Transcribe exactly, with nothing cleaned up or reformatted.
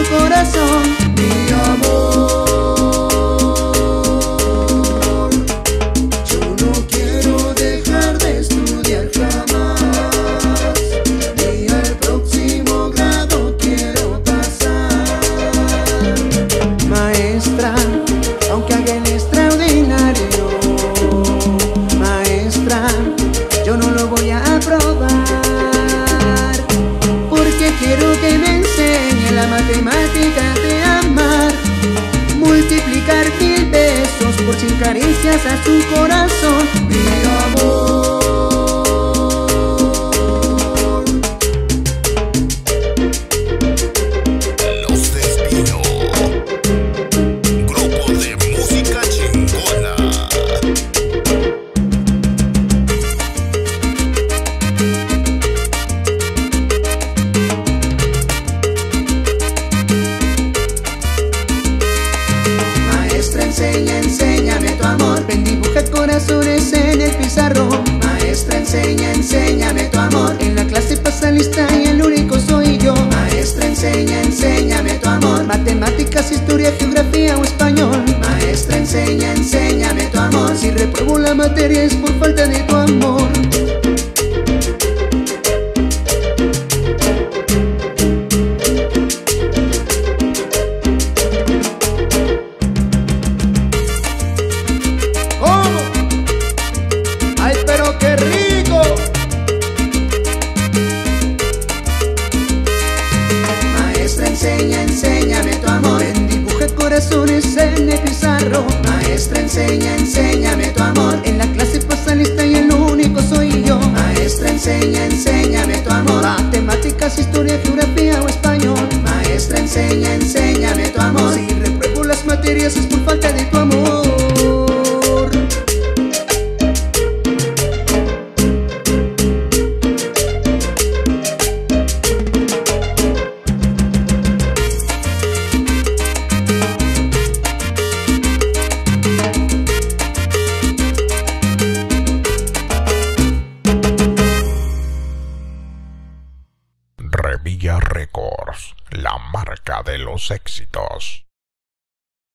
corazón, mi amor. Yo no quiero dejar de estudiar jamás, ni al próximo grado quiero pasar. Maestra, aunque haga el extraordinario, maestra, yo no lo voy a aprobar, porque quiero que me enseñe la matemática de amar, multiplicar mil besos por cien caricias a su corazón, mi amor. Los Despino, grupo de música chingona. Maestra, enseña, enséñame tu amor. Ven, dibuja corazones en el pizarrón. Maestra, enseña, enséñame tu amor. En la clase pasa lista y el único soy yo. Maestra, enseña, enséñame tu amor. Matemáticas, historia, geografía o español. Maestra, enseña, enséñame tu amor. Si repruebo la materia es por falta de tu amor. ¿Cómo? ¡Ay, pero qué rico! Maestra, enseña, enséñame tu amor. Ven, dibuja corazones en el pizarro. Maestra, enseña, enséñame tu amor. En la clase pasa lista y el único soy yo. Maestra, enseña, enséñame tu amor. Matemáticas, historia, geografía o español. Maestra, enseña, enséñame tu amor. Si repruebo las materias es por falta de tu amor. Revilla Records, la marca de los éxitos.